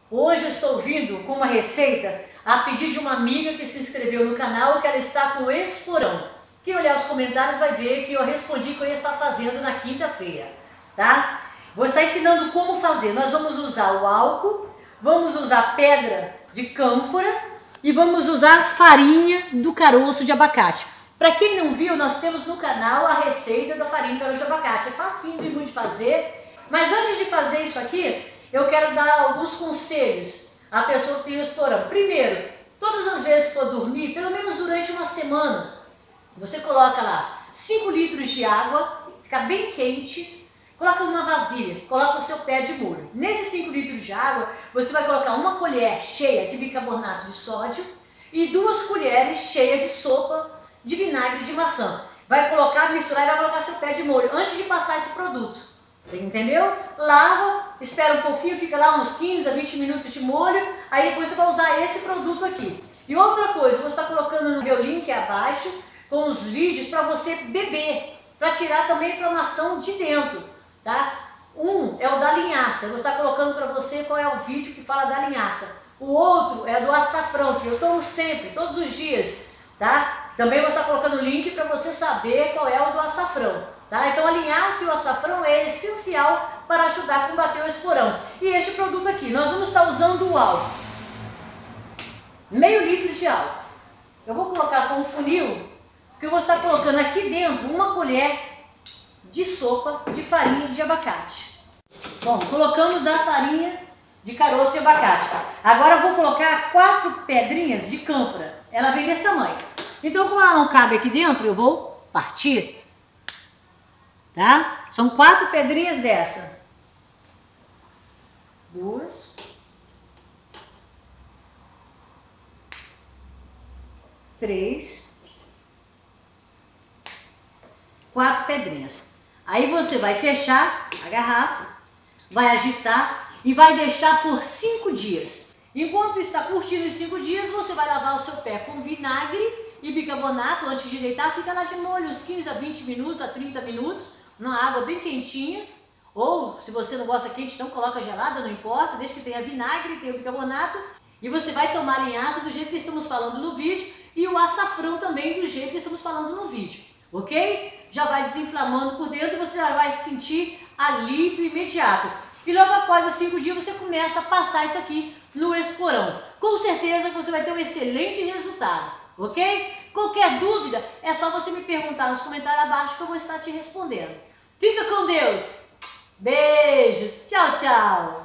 Hoje eu estou vindo com uma receita a pedido de uma amiga que se inscreveu no canal que ela está com esporão. Quem olhar os comentários vai ver que eu respondi que eu ia estar fazendo na quinta-feira, tá? Vou estar ensinando como fazer. Nós vamos usar o álcool, vamos usar pedra de cânfora e vamos usar farinha do caroço de abacate. Para quem não viu, nós temos no canal a receita da farinha de caroço de abacate. É facinho e muito de fazer. Mas antes de fazer isso aqui, eu quero dar alguns conselhos à pessoa que tem o esporão. Primeiro, todas as vezes que for dormir, pelo menos durante uma semana, você coloca lá 5 litros de água, fica bem quente, coloca numa vasilha, coloca o seu pé de molho. Nesses 5 litros de água, você vai colocar uma colher cheia de bicarbonato de sódio e 2 colheres cheias de sopa de vinagre de maçã. Vai colocar, misturar e vai colocar seu pé de molho antes de passar esse produto. Entendeu? Lava, espera um pouquinho, fica lá uns 15 a 20 minutos de molho, aí depois você vai usar esse produto aqui. E outra coisa, eu vou estar colocando no meu link abaixo com os vídeos para você beber, para tirar também a inflamação de dentro, tá? Um é o da linhaça, eu vou estar colocando para você qual é o vídeo que fala da linhaça. O outro é do açafrão, que eu tomo sempre, todos os dias, tá? Também vou estar colocando o link para você saber qual é o do açafrão. Tá? Então a linhaça e o açafrão é essencial para ajudar a combater o esporão. E este produto aqui, nós vamos estar usando o álcool. Meio litro de álcool. Eu vou colocar com um funil, que eu vou estar colocando aqui dentro uma colher de sopa de farinha de abacate. Bom, colocamos a farinha de caroço de abacate. Agora eu vou colocar 4 pedrinhas de cânfora. Ela vem desse tamanho. Então, como ela não cabe aqui dentro, eu vou partir. Tá? São 4 pedrinhas dessa. 2. 3. 4 pedrinhas. Aí você vai fechar a garrafa, vai agitar e vai deixar por 5 dias. Enquanto está curtindo os 5 dias, você vai lavar o seu pé com vinagre e bicarbonato antes de deitar. Fica lá de molho uns 15 a 20 minutos, a 30 minutos. Numa água bem quentinha, ou se você não gosta quente, então coloca gelada, não importa, desde que tenha vinagre e tenha bicarbonato, e você vai tomar a linhaça do jeito que estamos falando no vídeo, e o açafrão também do jeito que estamos falando no vídeo, ok? Já vai desinflamando por dentro e você já vai sentir alívio imediato. E logo após os 5 dias você começa a passar isso aqui no esporão. Com certeza que você vai ter um excelente resultado, ok? Qualquer dúvida, é só você me perguntar nos comentários abaixo que eu vou estar te respondendo. Fica com Deus. Beijos. Tchau, tchau.